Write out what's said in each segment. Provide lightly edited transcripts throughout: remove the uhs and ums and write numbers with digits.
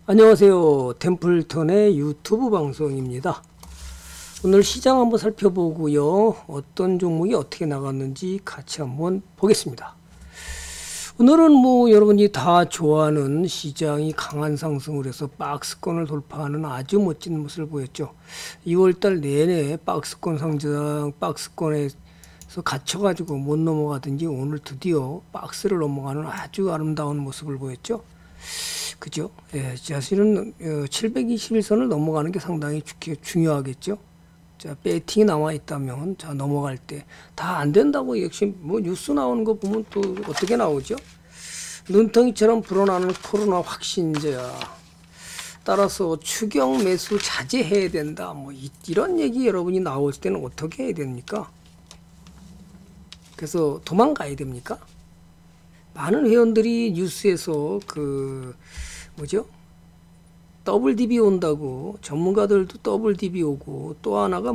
안녕하세요. 템플턴의 유튜브 방송입니다. 오늘 시장 한번 살펴보고요. 어떤 종목이 어떻게 나갔는지 같이 한번 보겠습니다. 오늘은 여러분이 다 좋아하는 시장이 강한 상승을 해서 박스권을 돌파하는 아주 멋진 모습을 보였죠. 2월달 내내 박스권 상장, 박스권에서 갇혀가지고 못 넘어가든지 오늘 드디어 박스를 넘어가는 아주 아름다운 모습을 보였죠. 그죠? 예, 사실은 721선을 넘어가는 게 상당히 중요하겠죠. 자, 배팅이 나와 있다면, 자, 넘어갈 때 다 안 된다고 역시 뉴스 나오는 거 보면 또 어떻게 나오죠? 눈덩이처럼 불어나는 코로나 확진자야. 따라서 추경 매수 자제해야 된다. 이런 얘기 여러분이 나올 때는 어떻게 해야 됩니까? 그래서 도망가야 됩니까? 많은 회원들이 뉴스에서 더블 DB 온다고, 전문가들도 더블 DB 오고, 또 하나가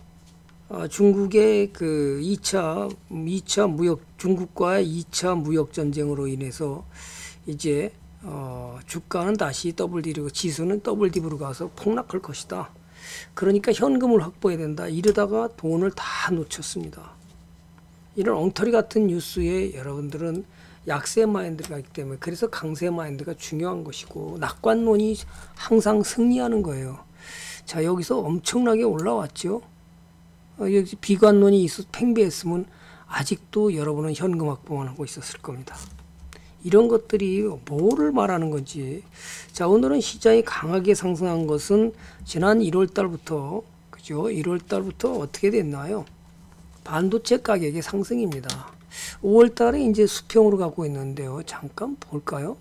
중국의 2차 무역, 중국과의 2차 무역 전쟁으로 인해서 이제 주가는 다시 더블 DB로, 지수는 더블 DB로 가서 폭락할 것이다. 그러니까 현금을 확보해야 된다. 이러다가 돈을 다 놓쳤습니다. 이런 엉터리 같은 뉴스에 여러분들은 약세 마인드가 있기 때문에, 그래서 강세 마인드가 중요한 것이고, 낙관론이 항상 승리하는 거예요. 자, 여기서 엄청나게 올라왔죠. 여기 비관론이 팽배했으면 아직도 여러분은 현금 확보만 하고 있었을 겁니다. 이런 것들이 뭐를 말하는 건지. 자, 오늘은 시장이 강하게 상승한 것은 지난 1월 달부터, 그죠? 1월 달부터 어떻게 됐나요? 반도체 가격의 상승입니다. 5월 달에 이제 수평으로 가고 있는데요. 잠깐 볼까요?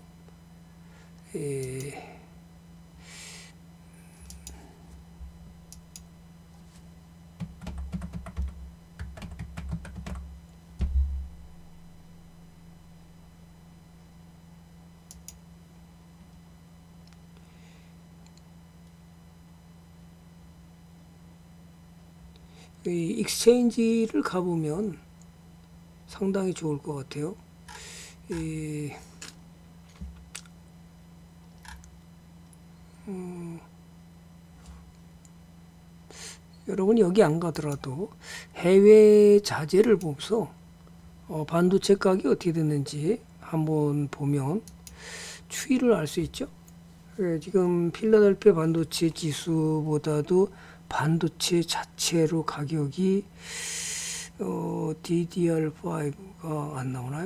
이 익스체인지를 가보면 상당히 좋을 것 같아요. 여러분이 여기 안 가더라도 해외 자재를 보면서 반도체 가격이 어떻게 됐는지 한번 보면 추이를 알 수 있죠. 지금 필라델피아 반도체 지수보다도 반도체 자체로 가격이 DDR5가 안 나오나요?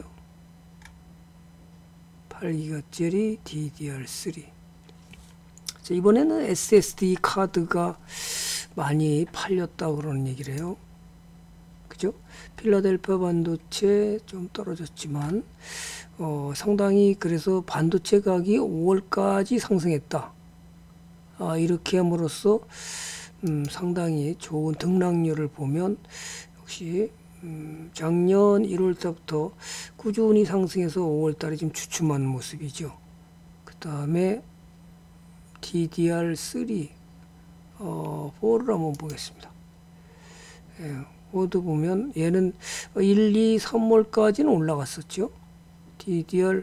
8기가짜리 DDR3. 자, 이번에는 SSD 카드가 많이 팔렸다고 그러는 얘기를 해요. 그죠? 필라델피아 반도체 좀 떨어졌지만, 상당히 그래서 반도체 가격이 5월까지 상승했다. 이렇게 함으로써, 상당히 좋은 등락률을 보면, 역시 작년 1월 달부터 꾸준히 상승해서 5월 달에 지금 주춤한 모습이죠. 그 다음에 DDR3 4를 한번 보겠습니다. 예, 4도 보면 얘는 1, 2, 3월까지는 올라갔었죠. DDR6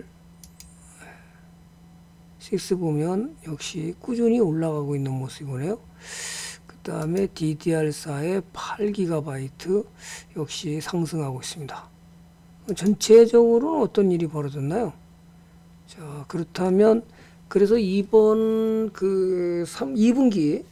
보면 역시 꾸준히 올라가고 있는 모습이네요. 그 다음에 DDR4의 8GB 역시 상승하고 있습니다. 전체적으로는 어떤 일이 벌어졌나요? 자, 그렇다면 그래서 이번 2분기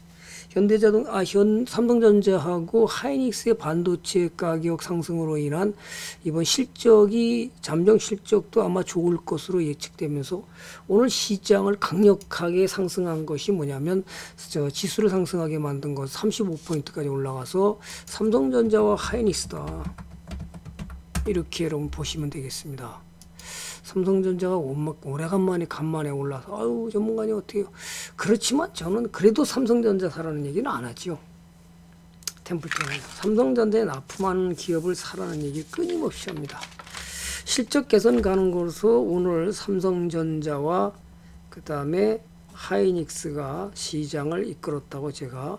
삼성전자하고 하이닉스의 반도체 가격 상승으로 인한 이번 잠정 실적도 아마 좋을 것으로 예측되면서 오늘 시장을 강력하게 상승한 것이 뭐냐면, 지수를 상승하게 만든 것 35포인트까지 올라가서 삼성전자와 하이닉스다. 이렇게 여러분 보시면 되겠습니다. 삼성전자가 간만에 올라서 아유 전문가님 어떻게요? 그렇지만 저는 그래도 삼성전자 사라는 얘기는 안 하죠. 템플턴은 삼성전자에 납품하는 기업을 사라는 얘기 끊임없이 합니다. 실적 개선 가는 것으로 오늘 삼성전자와 그 다음에 하이닉스가 시장을 이끌었다고 제가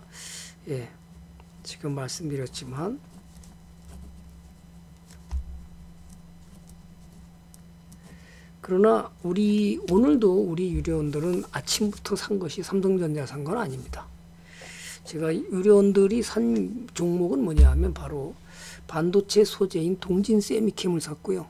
지금 말씀드렸지만, 그러나 오늘도 우리 유료원들은 아침부터 산 것이 삼성전자 산 건 아닙니다. 제가 유료원들이 산 종목은 뭐냐 하면 바로 반도체 소재인 동진 세미캠을 샀고요.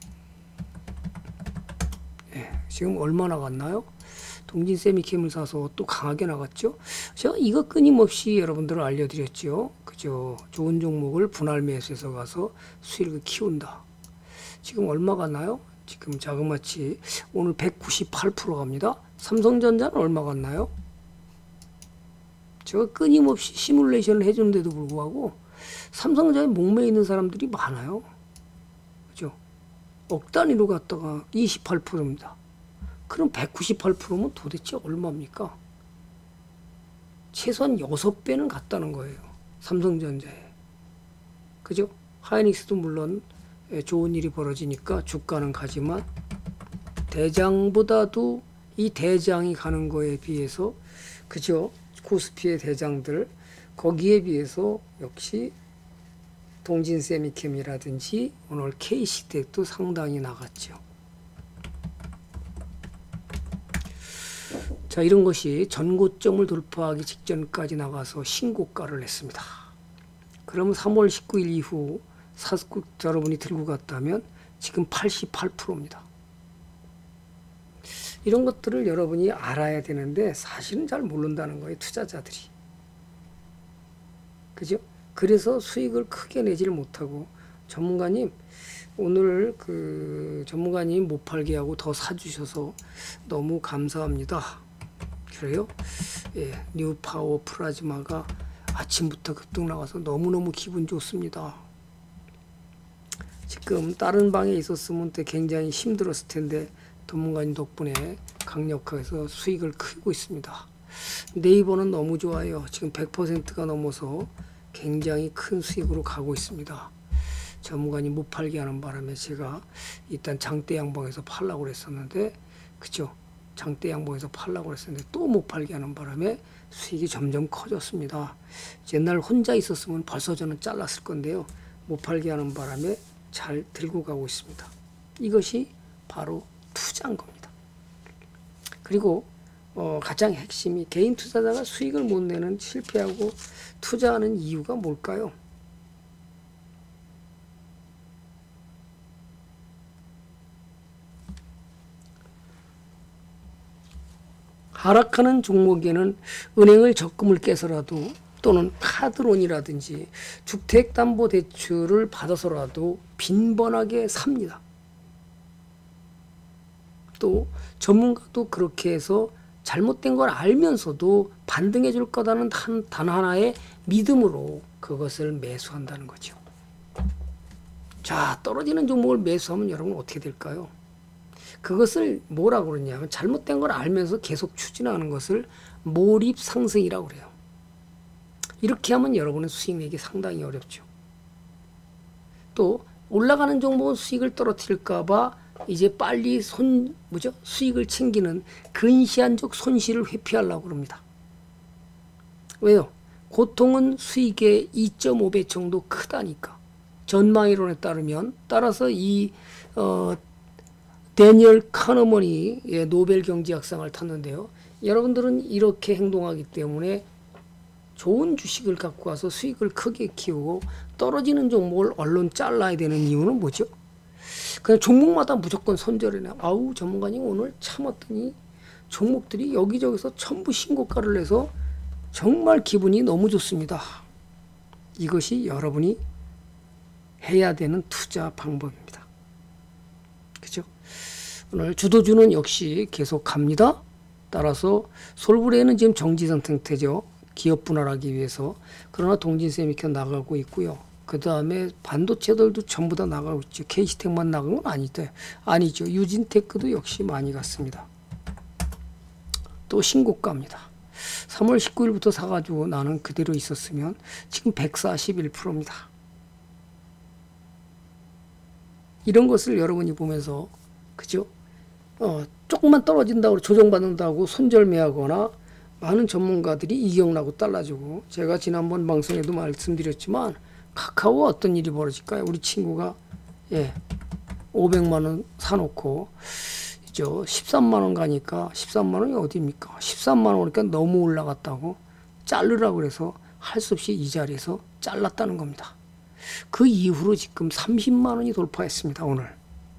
예, 지금 얼마 나갔나요? 동진 세미캠을 사서 또 강하게 나갔죠. 제가 이거 끊임없이 여러분들을 알려드렸죠. 그죠? 좋은 종목을 분할 매수해서 가서 수익을 키운다. 지금 얼마 갔나요? 지금 자그마치 오늘 198% 갑니다. 삼성전자는 얼마 갔나요? 제가 끊임없이 시뮬레이션을 해주는데도 불구하고 삼성전자에 목매어 있는 사람들이 많아요. 그죠? 억 단위로 갔다가 28%입니다. 그럼 198%면 도대체 얼마입니까? 최소한 6배는 갔다는 거예요. 삼성전자에. 그죠? 하이닉스도 물론 좋은 일이 벌어지니까 주가는 가지만 대장보다도 이 대장이 가는 거에 비해서 그죠? 코스피의 대장들 거기에 비해서 역시 동진세미캠이라든지 오늘 KC텍도 상당히 나갔죠. 자, 이런 것이 전고점을 돌파하기 직전까지 나가서 신고가를 냈습니다. 그럼 3월 19일 이후 사고 여러분이 들고 갔다면 지금 88%입니다. 이런 것들을 여러분이 알아야 되는데 사실은 잘 모른다는 거예요. 투자자들이. 그죠? 그래서 수익을 크게 내지를 못하고 전문가님 오늘 전문가님 못 팔게 하고 더 사주셔서 너무 감사합니다. 그래요? 예, 뉴파워 플라즈마가 아침부터 급등 나가서 너무너무 기분 좋습니다. 지금 다른 방에 있었으면 굉장히 힘들었을 텐데 전문가님 덕분에 강력해서 수익을 크고 있습니다. 네이버는 너무 좋아요. 지금 100%가 넘어서 굉장히 큰 수익으로 가고 있습니다. 전문가님 못 팔게 하는 바람에 제가 일단 장대 양봉에서 팔라고 그랬었는데 그죠? 장대 양봉에서 팔라고 그랬었는데 또 못 팔게 하는 바람에 수익이 점점 커졌습니다. 옛날 혼자 있었으면 벌써 저는 잘랐을 건데요. 못 팔게 하는 바람에 잘 들고 가고 있습니다. 이것이 바로 투자인 겁니다. 그리고 가장 핵심이 개인 투자자가 수익을 못 내는 실패하고 투자하는 이유가 뭘까요? 하락하는 종목에는 은행을 적금을 깨서라도 또는 카드론이라든지 주택담보대출을 받아서라도 빈번하게 삽니다. 또 전문가도 그렇게 해서 잘못된 걸 알면서도 반등해 줄 거다는 단 하나의 믿음으로 그것을 매수한다는 거죠. 자, 떨어지는 종목을 매수하면 여러분 어떻게 될까요? 그것을 뭐라고 그러냐면 잘못된 걸 알면서 계속 추진하는 것을 몰입 상승이라고 그래요. 이렇게 하면 여러분은 수익 내기 상당히 어렵죠. 또 올라가는 종목은 수익을 떨어뜨릴까 봐 이제 빨리 수익을 챙기는 근시안적 손실을 회피하려고 그럽니다. 왜요? 고통은 수익의 2.5배 정도 크다니까. 전망이론에 따르면 따라서 데니얼 카너먼이 노벨 경제학상을 탔는데요. 여러분들은 이렇게 행동하기 때문에 좋은 주식을 갖고 와서 수익을 크게 키우고 떨어지는 종목을 얼른 잘라야 되는 이유는 뭐죠? 그냥 종목마다 무조건 손절해내. 아우 전문가님 오늘 참았더니 종목들이 여기저기서 전부 신고가를 내서 정말 기분이 너무 좋습니다. 이것이 여러분이 해야 되는 투자 방법입니다. 그죠? 오늘 주도주는 역시 계속 갑니다. 따라서 솔브레는 지금 정지선 상태죠. 기업 분할하기 위해서. 그러나 동진세미캠 나가고 있고요. 그 다음에 반도체들도 전부 다 나가고 있죠. KC텍만 나간 건 아니죠. 유진테크도 역시 많이 갔습니다. 또 신고가입니다. 3월 19일부터 사가지고 나는 그대로 있었으면 지금 141%입니다. 이런 것을 여러분이 보면서 그죠? 조금만 떨어진다고 조정받는다고 손절매하거나 많은 전문가들이 이격나고 달라지고 제가 지난번 방송에도 말씀드렸지만 카카오 어떤 일이 벌어질까요? 우리 친구가 500만 원 사놓고 이제 13만 원 가니까 13만 원이 어디입니까? 13만 원 오니까 너무 올라갔다고 자르라고 그래서 할 수 없이 이 자리에서 잘랐다는 겁니다. 그 이후로 지금 30만 원이 돌파했습니다. 오늘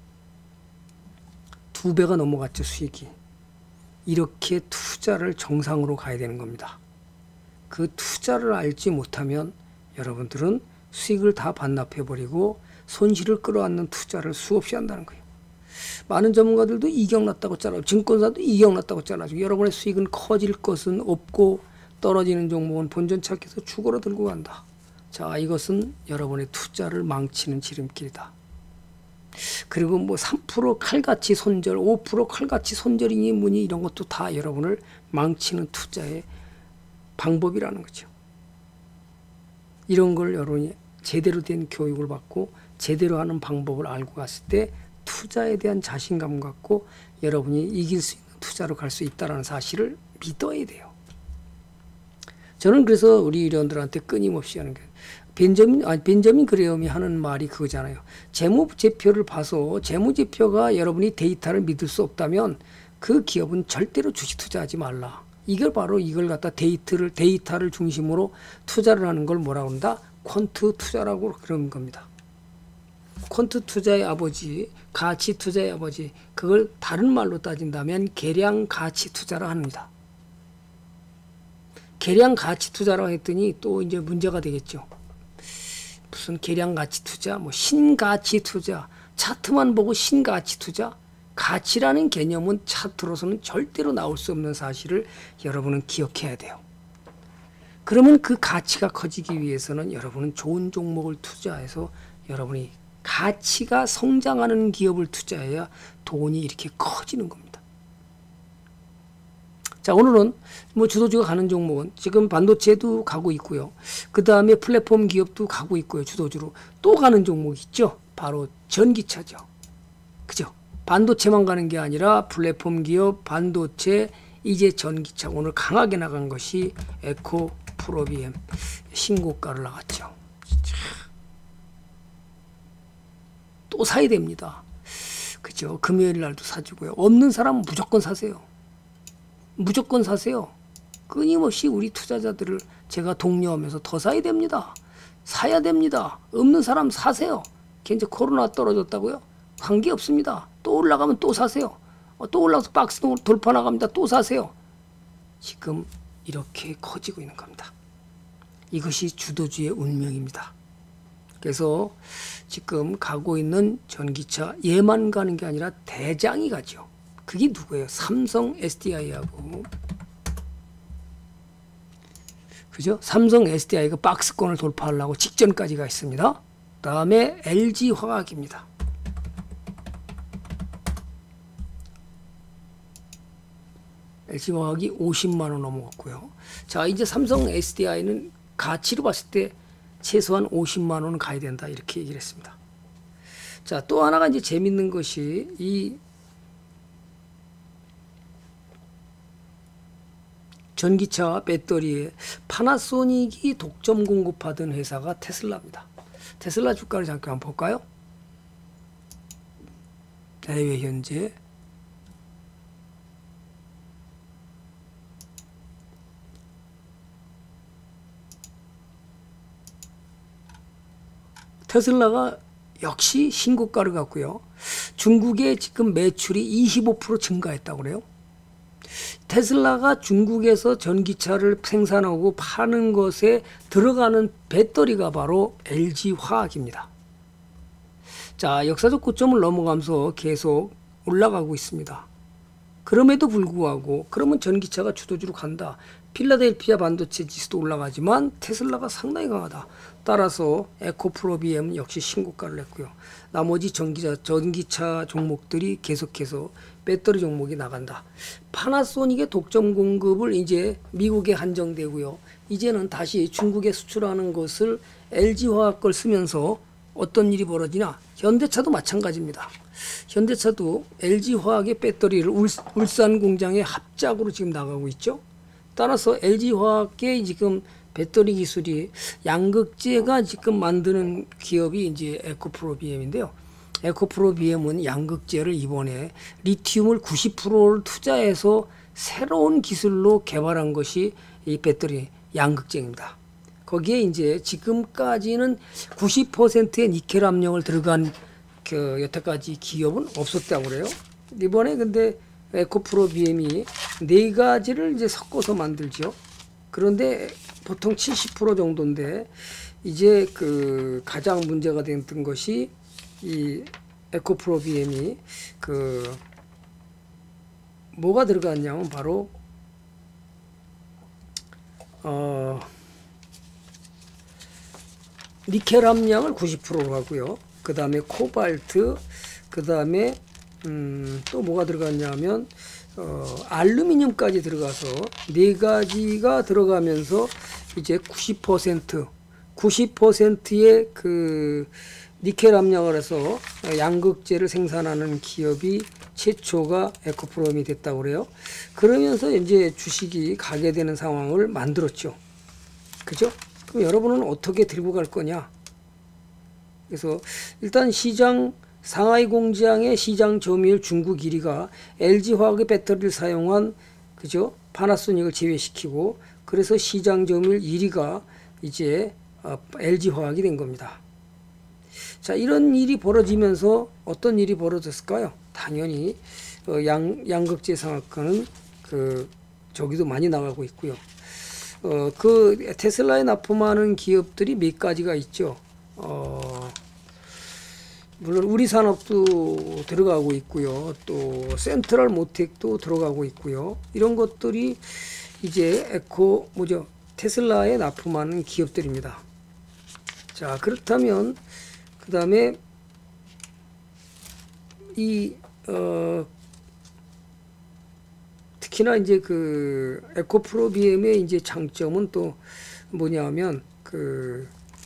2배가 넘어갔죠. 수익이. 이렇게 투자를 정상으로 가야 되는 겁니다. 그 투자를 알지 못하면 여러분들은 수익을 다 반납해버리고 손실을 끌어안는 투자를 수없이 한다는 거예요. 많은 전문가들도 이격났다고 잘라주고 증권사도 이격났다고 잘라주고 여러분의 수익은 커질 것은 없고 떨어지는 종목은 본전 찾기에서 죽어라 들고 간다. 자, 이것은 여러분의 투자를 망치는 지름길이다. 그리고 뭐 3% 칼같이 손절, 5% 칼같이 손절이니 뭐니 이런 것도 다 여러분을 망치는 투자의 방법이라는 거죠. 이런 걸 여러분이 제대로 된 교육을 받고 제대로 하는 방법을 알고 갔을 때 투자에 대한 자신감 갖고 여러분이 이길 수 있는 투자로 갈 수 있다는 사실을 믿어야 돼요. 저는 그래서 우리 회원들한테 끊임없이 하는 게 벤저민 그레엄이 하는 말이 그거잖아요. 재무제표를 봐서 재무제표가 여러분이 데이터를 믿을 수 없다면 그 기업은 절대로 주식 투자하지 말라. 이걸 바로 이걸 갖다 데이터를 중심으로 투자를 하는 걸 뭐라고 한다? 퀀트 투자라고 그러는 겁니다. 퀀트 투자의 아버지, 가치 투자의 아버지, 그걸 다른 말로 따진다면 계량 가치 투자라 합니다. 계량 가치 투자라고 했더니 또 이제 문제가 되겠죠. 무슨 계량 가치 투자, 뭐 신가치 투자, 차트만 보고 신가치 투자, 가치라는 개념은 차트로서는 절대로 나올 수 없는 사실을 여러분은 기억해야 돼요. 그러면 그 가치가 커지기 위해서는 여러분은 좋은 종목을 투자해서 여러분이 가치가 성장하는 기업을 투자해야 돈이 이렇게 커지는 겁니다. 자, 오늘은 뭐 주도주가 가는 종목은 지금 반도체도 가고 있고요. 그 다음에 플랫폼 기업도 가고 있고요. 주도주로 또 가는 종목이 있죠. 바로 전기차죠. 그죠? 반도체만 가는 게 아니라 플랫폼 기업, 반도체, 이제 전기차. 오늘 강하게 나간 것이 에코 프로비엠 신고가를 나갔죠. 또 사야 됩니다. 그죠? 금요일 날도 사주고요. 없는 사람은 무조건 사세요. 무조건 사세요. 끊임없이 우리 투자자들을 제가 독려하면서 더 사야 됩니다. 사야 됩니다. 없는 사람 사세요. 이제 코로나 떨어졌다고요? 관계없습니다. 또 올라가면 또 사세요. 또 올라가서 박스 돌파 나갑니다. 또 사세요. 지금 이렇게 커지고 있는 겁니다. 이것이 주도주의 운명입니다. 그래서 지금 가고 있는 전기차 얘만 가는 게 아니라 대장이 가죠. 그게 누구예요? 삼성 SDI하고 그죠? 삼성 SDI가 박스권을 돌파하려고 직전까지 가 있습니다. 다음에 LG화학입니다. LG화학이 50만 원 넘어갔고요. 자, 이제 삼성 SDI는 가치로 봤을 때 최소한 50만 원은 가야 된다 이렇게 얘기를 했습니다. 자, 또 하나가 이제 재밌는 것이 이 전기차 배터리에 파나소닉이 독점 공급하던 회사가 테슬라입니다. 테슬라 주가를 잠깐 볼까요? 대외 현재 테슬라가 역시 신고가를 갔고요. 중국의 지금 매출이 25% 증가했다고 그래요. 테슬라가 중국에서 전기차를 생산하고 파는 것에 들어가는 배터리가 바로 LG화학입니다. 자, 역사적 고점을 넘어가면서 계속 올라가고 있습니다. 그럼에도 불구하고 그러면 전기차가 주도주로 간다. 필라델피아 반도체 지수도 올라가지만 테슬라가 상당히 강하다. 따라서 에코프로비엠은 역시 신고가를 냈고요. 나머지 전기차 종목들이 계속해서 배터리 종목이 나간다. 파나소닉의 독점 공급을 이제 미국에 한정되고요. 이제는 다시 중국에 수출하는 것을 LG화학 걸 쓰면서 어떤 일이 벌어지냐. 현대차도 마찬가지입니다. 현대차도 LG화학의 배터리를 울산 공장에 합작으로 지금 나가고 있죠. 따라서 LG화학의 지금 배터리 기술이 양극재가 지금 만드는 기업이 이제 에코프로비엠인데요. 에코프로 BM은 양극재를 이번에 리튬을 90%를 투자해서 새로운 기술로 개발한 것이 이 배터리 양극재입니다. 거기에 이제 지금까지는 90%의 니켈 함량을 들어간 그 여태까지 기업은 없었다고 그래요. 이번에 근데 에코프로 BM이 네 가지를 이제 섞어서 만들죠. 그런데 보통 70% 정도인데 이제 그 가장 문제가 됐던 것이 이 에코프로 BM이 그 뭐가 들어갔냐면 바로 니켈 함량을 90%로 하고요. 그 다음에 코발트, 그 다음에 또 뭐가 들어갔냐면 알루미늄까지 들어가서 네 가지가 들어가면서 이제 90%의 그 니켈 함량을 해서 양극재를 생산하는 기업이 최초가 에코프롬이 됐다고 그래요. 그러면서 이제 주식이 가게 되는 상황을 만들었죠. 그죠? 그럼 여러분은 어떻게 들고 갈 거냐? 그래서 일단 시장 상하이 공장의 시장 점유율 중국 1위가 LG화학의 배터리를 사용한 그죠? 파나소닉을 제외시키고 그래서 시장 점유율 1위가 이제 LG화학이 된 겁니다. 자, 이런 일이 벌어지면서 어떤 일이 벌어졌을까요? 당연히 양극재 상학과는 그 저기도 많이 나가고 있고요. 그 테슬라에 납품하는 기업들이 몇 가지가 있죠. 물론 우리 산업도 들어가고 있고요. 또 센트럴 모텍도 들어가고 있고요. 이런 것들이 이제 테슬라에 납품하는 기업들입니다. 자, 그렇다면 그 다음에 특히나 이제 그 에코프로 BM의 이제 장점은 또 뭐냐면 그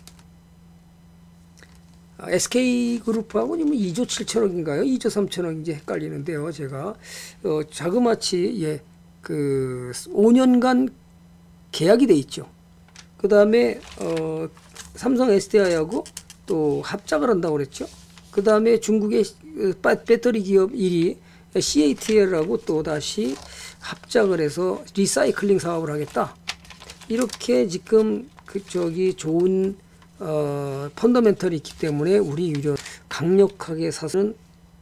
SK그룹하고 2조 7천억인가요? 2조 3천억 이제 헷갈리는데요. 제가 자그마치 그 5년간 계약이 돼 있죠. 그 다음에 삼성 SDI하고 또 합작을 한다고 그랬죠. 그 다음에 중국의 배터리 기업 1위 CATL하고 또 다시 합작을 해서 리사이클링 사업을 하겠다. 이렇게 지금 좋은 펀더멘털이 있기 때문에 우리 유료 강력하게 사서는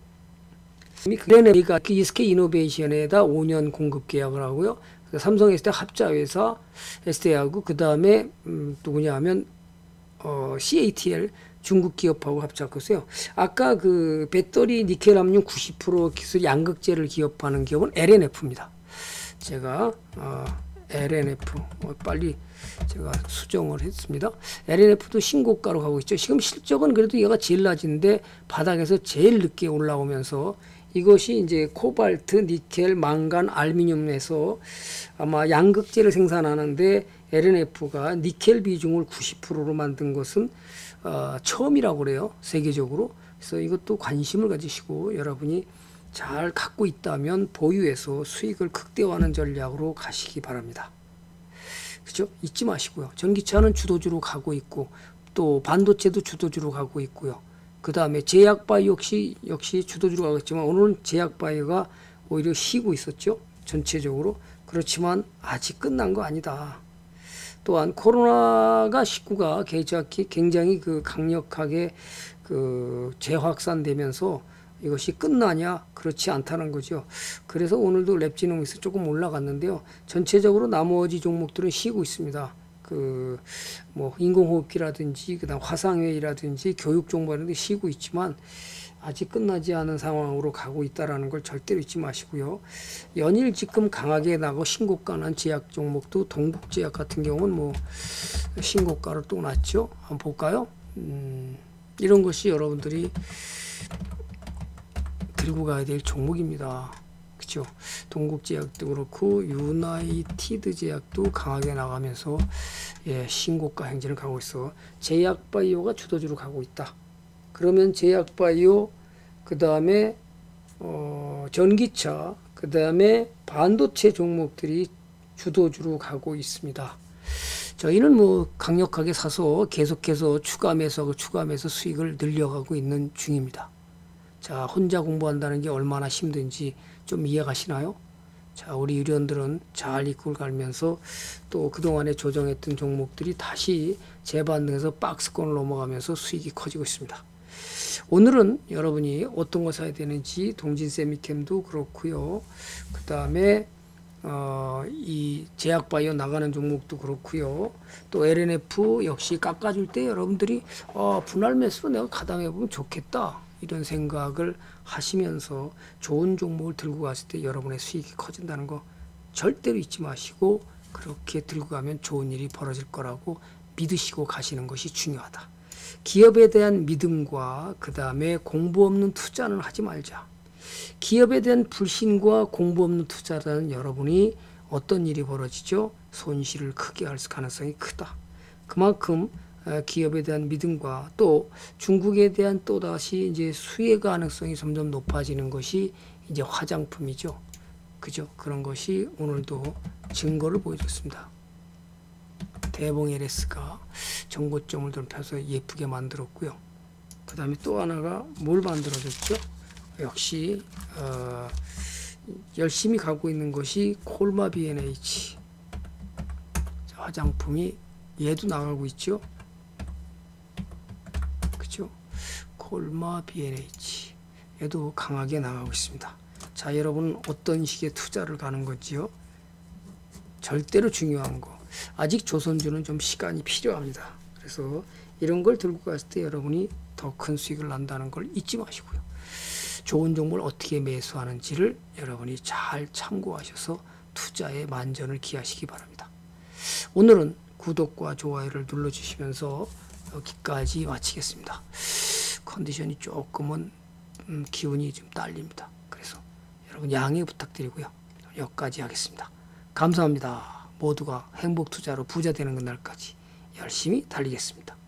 LNF가 SK 이노베이션에다 5년 공급 계약을 하고요. 삼성 SDI 합자회사 SDI하고 그 다음에 누구냐 하면 CATL 중국 기업하고 합작했어요. 아까 그 배터리 니켈 함량 90% 기술 양극재를 기업하는 기업은 LNF입니다. 제가 LNF 빨리 제가 수정을 했습니다. LNF도 신고가로 가고 있죠. 지금 실적은 그래도 얘가 제일 낮은데 바닥에서 제일 늦게 올라오면서 이것이 이제 코발트, 니켈, 망간, 알루미늄에서 아마 양극재를 생산하는데 LNF가 니켈 비중을 90%로 만든 것은 처음이라고 그래요. 세계적으로. 그래서 이것도 관심을 가지시고 여러분이 잘 갖고 있다면 보유해서 수익을 극대화하는 전략으로 가시기 바랍니다. 그죠? 잊지 마시고요. 전기차는 주도주로 가고 있고 또 반도체도 주도주로 가고 있고요. 그 다음에 제약바이오 역시 주도주로 가고 있지만 오늘은 제약바이오가 오히려 쉬고 있었죠. 전체적으로. 그렇지만 아직 끝난 거 아니다. 또한 코로나가 19가 굉장히 그 강력하게 그 재확산되면서 이것이 끝나냐? 그렇지 않다는 거죠. 그래서 오늘도 랩지노믹스 조금 올라갔는데요. 전체적으로 나머지 종목들은 쉬고 있습니다. 그 뭐 인공호흡기라든지 그다음 화상회의라든지 교육 종목들이 쉬고 있지만 아직 끝나지 않은 상황으로 가고 있다라는 걸 절대로 잊지 마시고요. 연일 지금 강하게 나고 신고가 난 제약 종목도 동북제약 같은 경우는 뭐 신고가를 또 났죠. 한번 볼까요? 이런 것이 여러분들이 들고 가야 될 종목입니다. 그렇죠? 동국제약도 그렇고 유나이티드 제약도 강하게 나가면서 신고가 행진을 가고 있어. 제약바이오가 주도주로 가고 있다. 그러면 제약바이오 그 다음에 전기차 그 다음에 반도체 종목들이 주도주로 가고 있습니다. 저희는 뭐 강력하게 사서 계속해서 추가 매수하고 추가 매수 수익을 늘려가고 있는 중입니다. 자, 혼자 공부한다는 게 얼마나 힘든지 좀 이해가시나요? 자, 우리 유료원들은 잘 이끌어 가면서 또 그동안에 조정했던 종목들이 다시 재반등해서 박스권을 넘어가면서 수익이 커지고 있습니다. 오늘은 여러분이 어떤 거 사야 되는지 동진 세미캠도 그렇고요. 그 다음에 이 제약바이오 나가는 종목도 그렇고요. 또 LNF 역시 깎아줄 때 여러분들이 분할 매수로 내가 가담해보면 좋겠다, 이런 생각을 하시면서 좋은 종목을 들고 갔을 때 여러분의 수익이 커진다는 거 절대로 잊지 마시고, 그렇게 들고 가면 좋은 일이 벌어질 거라고 믿으시고 가시는 것이 중요하다. 기업에 대한 믿음과 그 다음에 공부 없는 투자는 하지 말자. 기업에 대한 불신과 공부 없는 투자라는 여러분이 어떤 일이 벌어지죠? 손실을 크게 할 가능성이 크다. 그만큼 기업에 대한 믿음과 또 중국에 대한 또다시 이제 수혜 가능성이 점점 높아지는 것이 이제 화장품이죠. 그죠? 그런 것이 오늘도 증거를 보여줬습니다. 대봉 LS가 정고점을 펴서 예쁘게 만들었고요. 그 다음에 또 하나가 뭘 만들어줬죠? 역시 열심히 가고 있는 것이 콜마 B&H 화장품이 얘도 나가고 있죠. 그죠? 콜마 B&H 얘도 강하게 나가고 있습니다. 자, 여러분 어떤 식의 투자를 가는 건지요? 절대로 중요한 거, 아직 조선주는 좀 시간이 필요합니다. 그래서 이런 걸 들고 갔을 때 여러분이 더 큰 수익을 난다는 걸 잊지 마시고요. 좋은 종목을 어떻게 매수하는지를 여러분이 잘 참고하셔서 투자에 만전을 기하시기 바랍니다. 오늘은 구독과 좋아요를 눌러주시면서 여기까지 마치겠습니다. 컨디션이 조금은 기운이 좀 딸립니다. 그래서 여러분 양해 부탁드리고요. 여기까지 하겠습니다. 감사합니다. 모두가 행복 투자로 부자 되는 그날까지 열심히 달리겠습니다.